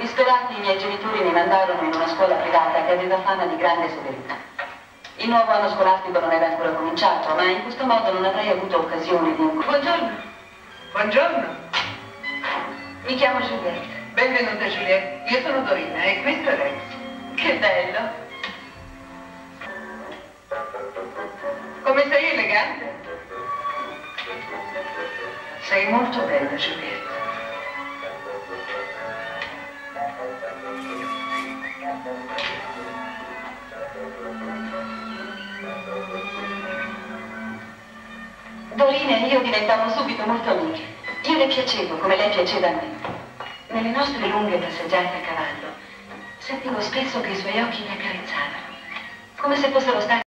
Disperati, i miei genitori mi mandarono in una scuola privata che aveva fama di grande severità. Il nuovo anno scolastico non era ancora cominciato, ma in questo modo non avrei avuto occasione di... Buongiorno. Buongiorno. Mi chiamo Juliette. Benvenuta Juliette, io sono Dorina e questo è Rex. Che bello. Come sei elegante? Sei molto bella, Juliette. Dorina e io diventammo subito molto amiche. Io le piacevo come lei piaceva a me. Nelle nostre lunghe passeggiate a cavallo sentivo spesso che i suoi occhi mi accarezzavano, come se fossero stati